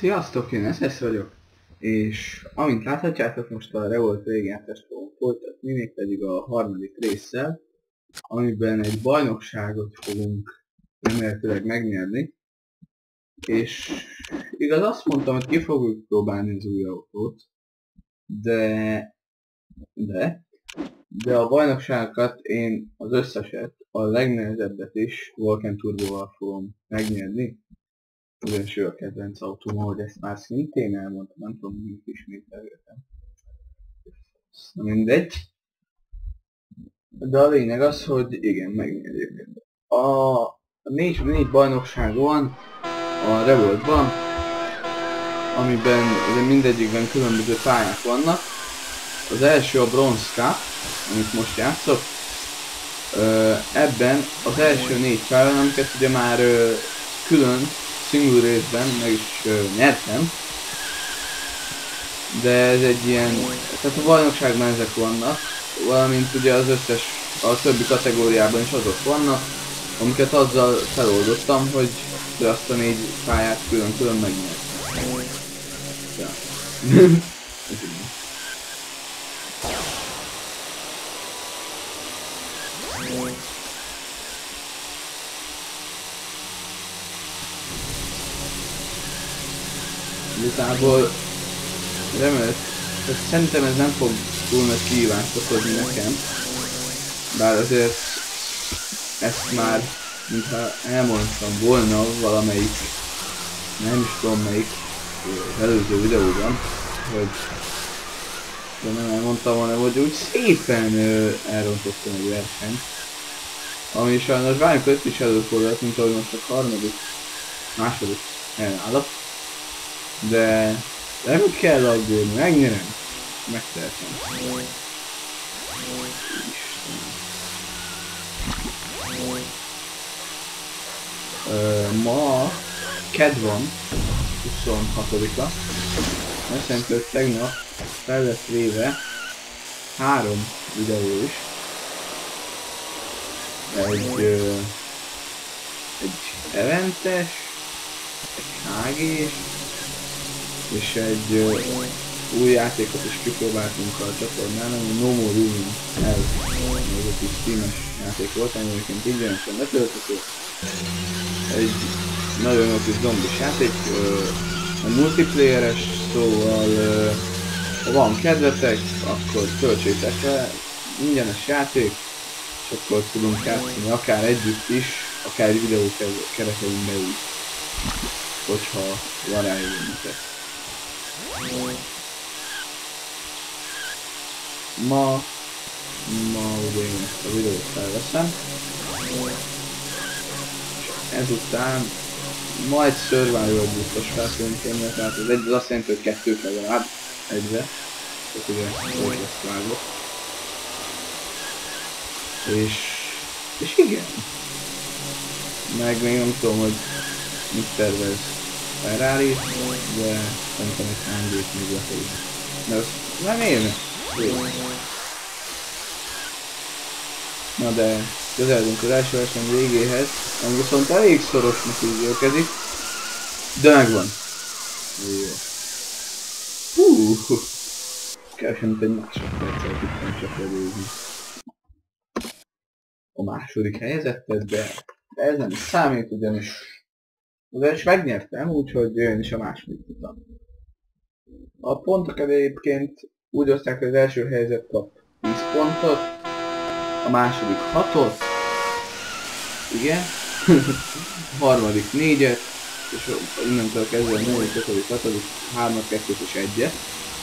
Sziasztok, én SS vagyok, és amint láthatjátok, most a Revolt végigjátszást fogom folytatni, mégpedig a harmadik résszel, amiben egy bajnokságot fogunk remélhetőleg megnyerni, és igaz azt mondtam, hogy ki fogjuk próbálni az új autót, de a bajnokságokat én az összeset, a legnehezebbet is Vulcan Turboval fogom megnyerni. Ugyanis ő a kedvenc autóm, ahogy ezt már szintén elmondtam, nem tudom, hogy ismételgetem. Na mindegy. De a lényeg az, hogy igen, megnyerjük. A négy bajnokság van a Revoltban, amiben ugye mindegyikben különböző pályák vannak. Az első a Bronze Cup, amit most játszok. Ebben az első 4 pályán, amiket ugye már külön single részben meg is nyertem, de ez egy ilyen, tehát a bajnokságban ezek vannak, valamint ugye az összes, a többi kategóriában is azok vannak, amiket azzal feloldottam, hogy azt a 4 pályát külön-külön megnyertem. Ja. Igazából szerintem ez nem fog túl nagy kihívást okozni nekem, bár azért ezt már mintha elmondtam volna valamelyik, nem is tudom melyik előző videóban, hogy de nem elmondtam volna, hogy úgy szépen elrontottam egy versenyt, ami sajnos bármikor is előfordult, mint ahogy most a második helyen állok. De nem kell aggódni, megnyerem. Megtehetem. Ma kedd van, 26-a. Azt jelenti, hogy tegnap fel lett véve 3 videó is. Egy eventes, egy HG-s, és egy új játékot is kipróbáltunk a csatornán, ami No More Room ez egy kis Steam-es játék volt, ami egyébként ingyenesen letölthető. Egy nagyon jó kis zombis játék, a multiplayeres, szóval ha van kedvetek, akkor töltsétek le, ingyenes játék, és akkor tudunk játszani akár együtt is, akár egy videó keretein belül, hogyha van rá igényetek. Ma ugye én ezt a videót felveszem, és ezután ma egy survival biztos felszöntém, tehát az azt jelenti, hogy 2 legalább egyre, tehát ugye hogy lesz vágok. És igen, meg még nem tudom, hogy mit tervez Ferrari, de szerintem egy hangét még lefelé. De azt nem érne. Na de közeledünk az első verseny végéhez, ami viszont elég szorosnak ígérkezik, de megvan. Jó. Hú, kevesen, mint egy másodperccel tudtam csak előzni a második helyezettet, de ez nem is számít, ugyanis is megnyertem, úgyhogy én is a második tudtam. A pontok egyébként úgy oszták, hogy az első helyzet kap 10 pontot, a második 6-ot, igen, a harmadik 4-et, és innentől kezdve a 4., 5., 6., 3-at, 2-t és 1-et.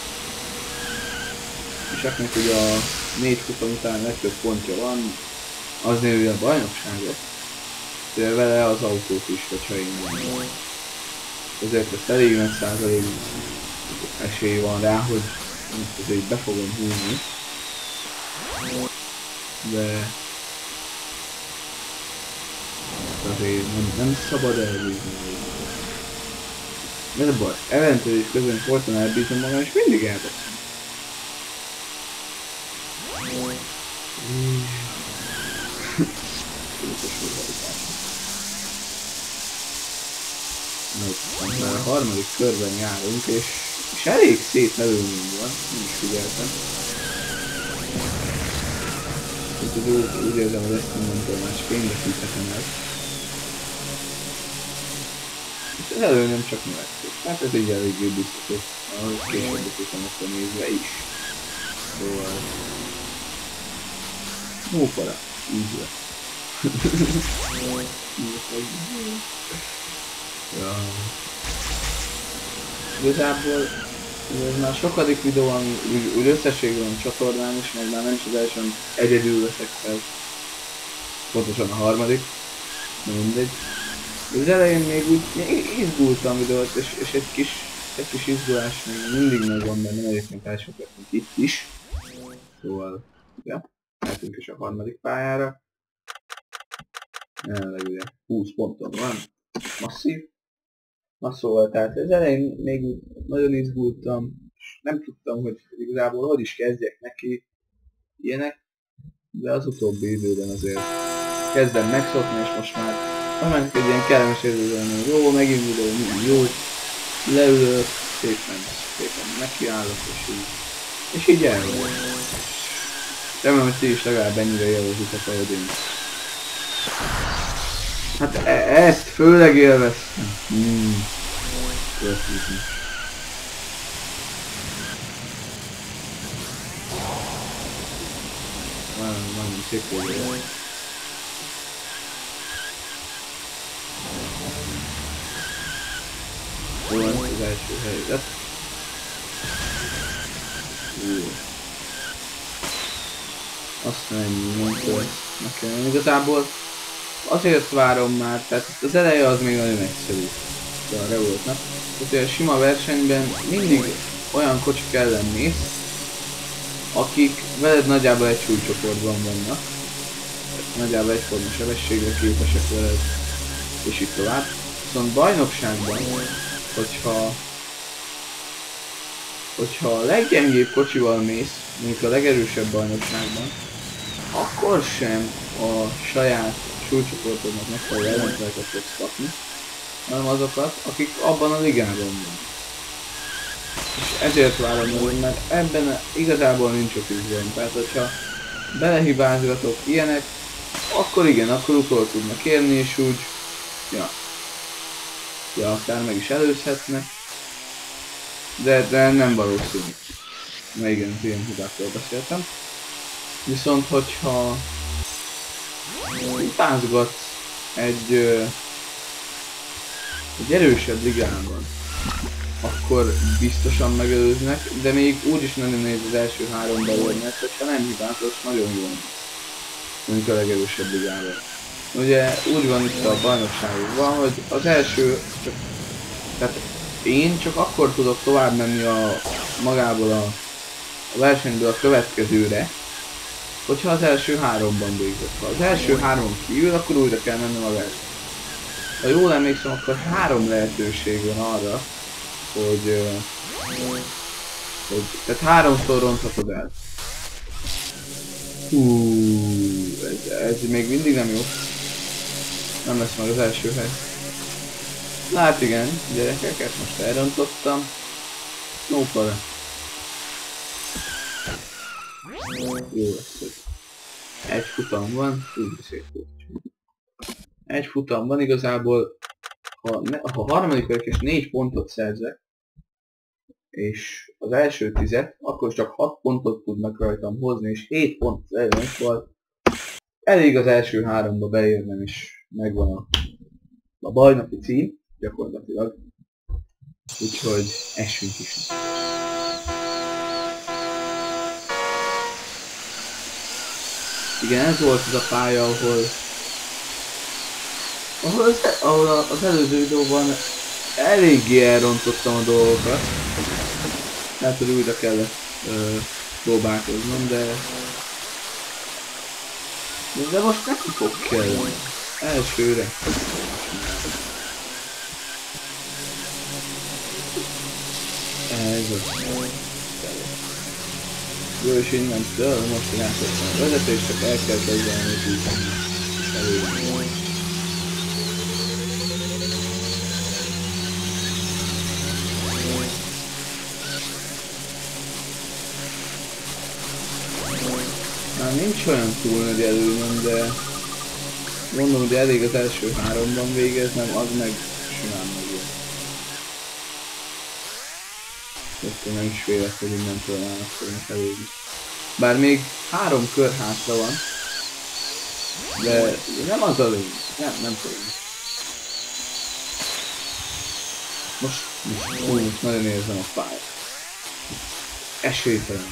És akinek ugye a 4 futam után legtöbb pontja van, az nyeri a bajnokságot. De vele az autót is, hogyha én mondom. Ezért ezt elég nagy százalék esély van rá, hogy azért be fogom húzni. De azért nem szabad elbízni. Ez a baj, eventuális közben folyton elbízom magam, és mindig elveszem. Már a harmadik körben járunk, és elég szép előnyünk van, nem is figyeltem. Úgy érzem, hogy ezt nem tolmács fényveszíthetem el. És az előnyöm csak növekszik. Hát ez így eléggé biztos, ahogy később utána akkor nézve is. Szóval... Mópara, így lesz. Ja. Igazából ez már sokadik videó, ami úgy összességben a csatornán is, meg már nem is az első, egyedül veszek fel. Pontosan a harmadik, de mindegy. Az elején még úgy izgultam videót, és egy kis izgulás még mindig megvan benne, egyébként elsők lettünk itt is. Szóval, ja, eltünk is a harmadik pályára. Jelenleg ugye 20 ponton van, masszív. Na szóval, tehát az elején még nagyon izgultam, és nem tudtam, hogy igazából hogy is kezdjek neki ilyenek, de az utóbbi időben azért kezdem megszokni, és most már mennek egy ilyen kellemes érzőben, hogy jó, megint videó, jó, leülök, szépen nekiállok, és így elmondom. Remélem, hogy ti is legalább ennyire élvezitek, ahogy én. Hát ezt főleg élveztem. Köszönöm. Nagyon szép volt. Jó, az első helyzet. Azt mondjuk, nekem igazából azért várom már, tehát az eleje az még nagyon egyszerű a Revoltnak. Tehát a sima versenyben mindig olyan kocsik ellen mész, akik veled nagyjából egy súlycsoportban vannak. Nagyjából egyforma sebességre képesek veled, és így tovább. Viszont bajnokságban, hogyha a leggyengébb kocsival mész, mint a legerősebb bajnokságban, akkor sem a saját súlycsoportodnak megfelelő ellenfeleket tudsz kapni, hanem azokat, akik abban a ligában vannak. És ezért várom nagyon, mert ebben igazából nincs sok üzem. Tehát, hogyha belehibázgatok ilyenek, akkor igen, akkor utol tudnak érni, és úgy, ja, akár meg is előzhetnek, de nem valószínű. Mert igen, ilyen hibákról beszéltem. Viszont, hogyha hibázgatsz egy erősebb ligában, akkor biztosan megelőznek, de még úgyis nagyon nehéz az első háromba érni, mert hogyha nem hibázolsz, nagyon jól mint a legerősebb ligában. Ugye úgy van itt a bajnokságokban, hogy az első csak... Tehát én csak akkor tudok tovább menni magából a versenyből a következőre, hogyha az első háromban végzett. Ha az első három kívül, akkor újra kell mennem a versenyt. Ha jól emlékszem, akkor 3 lehetőség van arra, hogy tehát 3-szor ronthatod el. Ez még mindig nem jó. Nem lesz meg az első hely. Na hát igen, gyerekeket most elrontottam. No para. Jó lesz. Egy futam van, úgy szép volt. Egy futam van igazából, ha harmadik vagyok és 4 pontot szerzek, és az első 10-et, akkor csak 6 pontot tudnak rajtam hozni, és 7 pont az előny, szóval elég az első 3-ba beérnem, és megvan a bajnoki cím, gyakorlatilag. Úgyhogy esünk is. Igen, ez volt az a pálya, ahol az előző videóban eléggé elrontottam a dolgokat. Lehet, hogy újra kellett próbálkoznom, de most neki fog kelleni. Elsőre. Ez az. Jó, és innentől most játszottam a vezetést, csak el kell kezdeni a húzni. nincs olyan túl nagy előnyöm, de mondom, hogy elég az első 3-ban végeznem, az meg simán megjön. Akkor nem is félek, hogy innentől már fognak elégni. Bár még 3 kör hátra van, de nem az a lényeg, nem tudom. Most nagyon érzem a fájt. Esélytelen.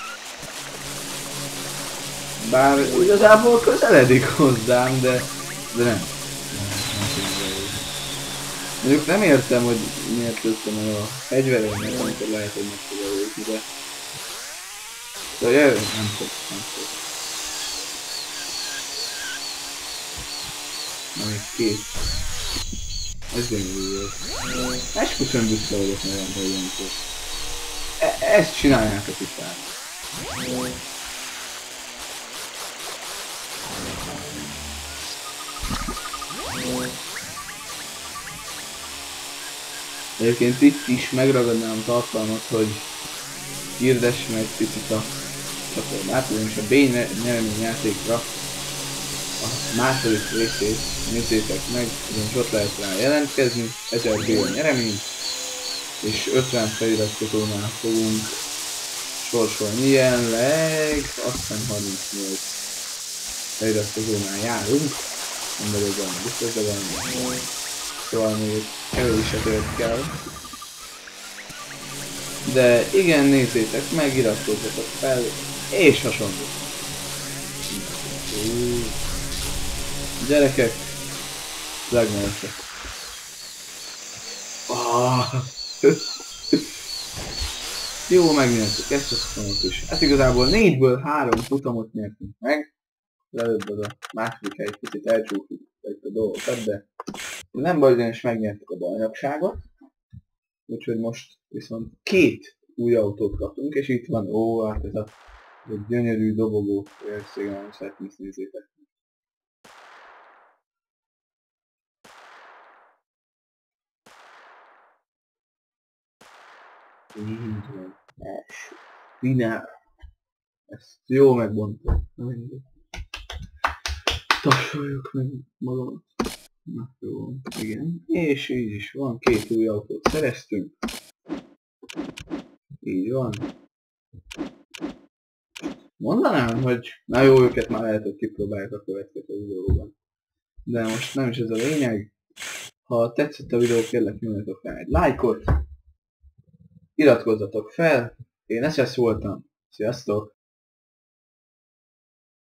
Bár igazából közeledik hozzám, de nem. Mondjuk nem értem, hogy miért lőttem el a fegyvereimet, amikor lehet, hogy meg tudja lőni, de... Szóval jaj, nem fog. Na még 2. Ez gyönyörű volt. Esküszöm büszke vagyok nagyon, hogy ilyenkor. Ezt csinálják a tisztán. Egyébként itt is megragadnám a tartalmat, hogy hirdessem egy picit a csatornát, ugyanis a B-nyeremény játékra a második részét nézzétek meg, ugyanis ott lehet rá jelentkezni, 1000 B nyeremény, és 50 feliratkozónál fogunk sorsolni, jelenleg azt hiszem 38 feliratkozónál járunk, nem vagyok benne biztos, de valami. Szóval még kevésbé tört kell. De igen, nézzétek meg, iratkozzatok fel, és hasonló. Gyerekek, legmelesek. Jó, megnyertük ezt a futamot is. Hát igazából 4-ből 3 futamot nyertünk meg. Előbb az a második egy picit elcsúfjuk a dolgokat, de nem baj, ugyanis megnyertük a bajnokságot. Úgyhogy most viszont 2 új autót kaptunk, és itt van, hát ez a gyönyörű dobogó, hogy nem szeretném, ezt nézzétek. Így van, első. Finál. Ezt jó megmondtam. Tapsoljuk meg magamat. Na jó, igen. És így is van, 2 új autót szereztünk. Így van. Mondanám, hogy na jó, őket már lehet, hogy kipróbálják a következő videóban. De most nem is ez a lényeg. Ha tetszett a videó, kérlek nyomjatok rá egy lájkot. Iratkozzatok fel. Én SS voltam. Sziasztok!